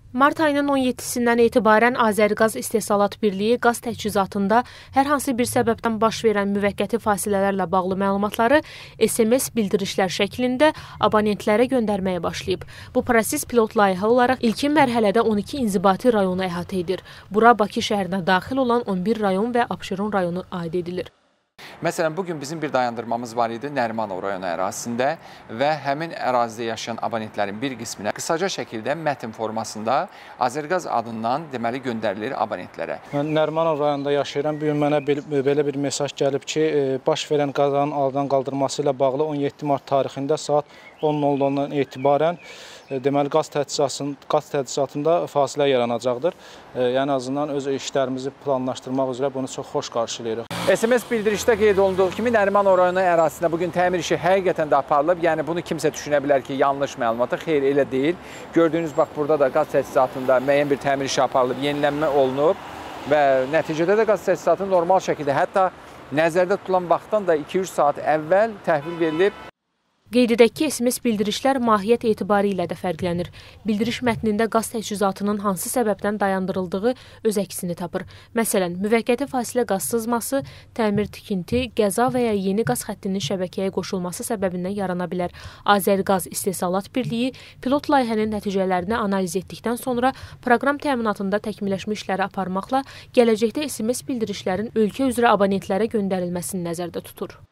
Mart ayının 17-sindən etibarən Azərqaz İstehsalat Birliyi qaz təchizatında hər hansı bir səbəbdən baş verən müvəqqəti fasilələrlə bağlı məlumatları SMS bildirişlər şəklində abonentlərə göndərməyə başlayıb. Bu proses pilot layihə olaraq ilkin mərhələdə 12 inzibati rayonu əhatə edir. Bura Bakı şəhərinə daxil olan 11 rayon və Abşeron rayonu aid edilir. Məsələn, bugün bizim bir dayandırmamız var idi Nərimanov rayonu ərazisində və həmin ərazidə yaşayan abonentlərin bir qisminə qısaca şəkildə mətn formasında Azərqaz adından deməli göndərilir abonentlərə. Mən Nərimanov rayonunda yaşayıram. Bu gün mənə belə bir mesaj gəlib ki, baş verən qazanın aradan qaldırılması ilə bağlı 17 mart tarixində saat 10:00-dan etibarən deməli qaz təchizatında fasilə yaranacaqdır. Yəni azından öz işlərimizi planlaşdırmaq üzrə bunu çox xoş qarşılayırıq. SMS bildirişdə qeyd olunduğu kimi Nərimanov rayonu ərazisində bugün təmir işi həqiqətən də aparılıb. Yəni bunu kimsə düşünə bilər ki, yanlış məlumatı. Xeyr, elə deyil. Gördüyünüz bax burada da qaz təchizatında müəyyən bir təmir işi aparılıb, yenilənmə olunub və nəticədə də qaz təchizatı normal şəkildə, hətta nəzərdə tutulan vaxtdan da 2-3 saat əvvəl təhvil verilib. Qeyd edək ki, SMS bildirişlər mahiyyət etibarı ilə də fərqlənir. Bildiriş mətnində qaz təchizatının hansı səbəbdən dayandırıldığı öz əksini tapır. Məsələn, müvəqqəti fasilə qaz sızması, təmir tikinti, qəza və ya yeni qaz xəttinin şəbəkəyə qoşulması səbəbindən yarana bilər. Azərqaz İstehsalat Birliyi pilot layihənin nəticələrini analiz etdikdən sonra proqram təminatında təkmilləşmə işləri aparmaqla gələcəkdə SMS bildirişlərin ölkə üzrə abonentlərə göndərilməsini nəzərdə tutur.